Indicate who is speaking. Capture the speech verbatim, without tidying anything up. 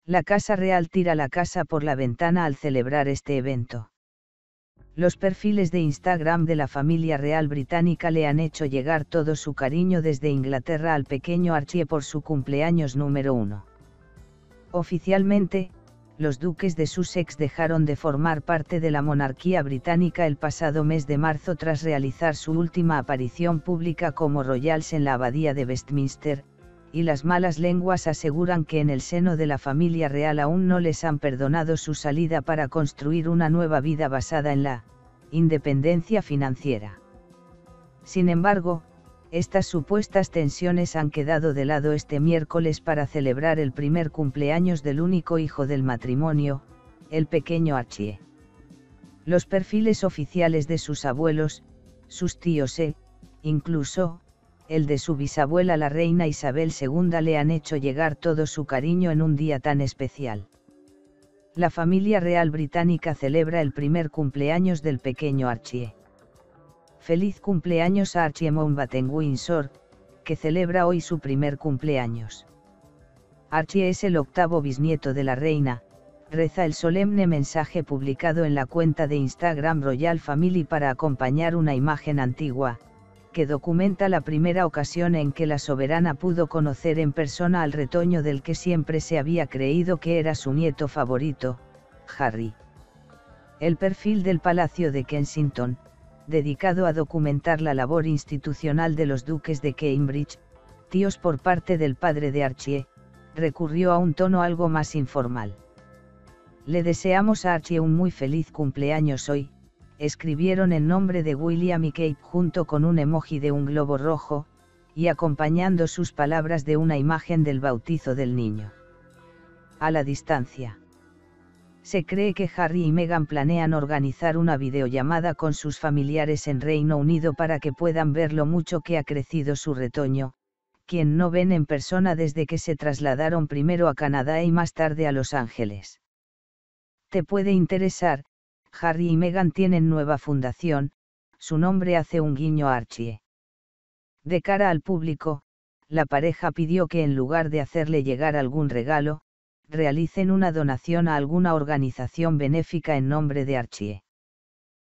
Speaker 1: La Casa Real tira la casa por la ventana al celebrar este evento. Los perfiles de Instagram de la familia real británica le han hecho llegar todo su cariño desde Inglaterra al pequeño Archie por su cumpleaños número uno. Oficialmente, los duques de Sussex dejaron de formar parte de la monarquía británica el pasado mes de marzo tras realizar su última aparición pública como royals en la abadía de Westminster, y las malas lenguas aseguran que en el seno de la familia real aún no les han perdonado su salida para construir una nueva vida basada en la independencia financiera. Sin embargo, estas supuestas tensiones han quedado de lado este miércoles para celebrar el primer cumpleaños del único hijo del matrimonio, el pequeño Archie. Los perfiles oficiales de sus abuelos, sus tíos e, incluso, el de su bisabuela la reina Isabel segunda le han hecho llegar todo su cariño en un día tan especial. La familia real británica celebra el primer cumpleaños del pequeño Archie. Feliz cumpleaños a Archie Mountbatten Windsor, que celebra hoy su primer cumpleaños. Archie es el octavo bisnieto de la reina, reza el solemne mensaje publicado en la cuenta de Instagram Royal Family para acompañar una imagen antigua, que documenta la primera ocasión en que la soberana pudo conocer en persona al retoño del que siempre se había creído que era su nieto favorito, Harry. El perfil del Palacio de Kensington, dedicado a documentar la labor institucional de los duques de Cambridge, tíos por parte del padre de Archie, recurrió a un tono algo más informal. Le deseamos a Archie un muy feliz cumpleaños hoy, escribieron en nombre de William y Kate junto con un emoji de un globo rojo, y acompañando sus palabras de una imagen del bautizo del niño. A la distancia. Se cree que Harry y Meghan planean organizar una videollamada con sus familiares en Reino Unido para que puedan ver lo mucho que ha crecido su retoño, quien no ven en persona desde que se trasladaron primero a Canadá y más tarde a Los Ángeles. Te puede interesar, Harry y Meghan tienen nueva fundación, su nombre hace un guiño a Archie. De cara al público, la pareja pidió que en lugar de hacerle llegar algún regalo, realicen una donación a alguna organización benéfica en nombre de Archie.